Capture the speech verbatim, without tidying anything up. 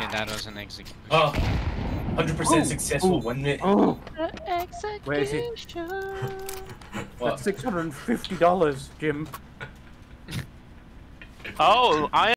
Okay, that was an execution. Oh, one hundred percent successful, wasn't it? Oh, Execution. where is it? What? That's six hundred and fifty dollars, Jim. Oh, I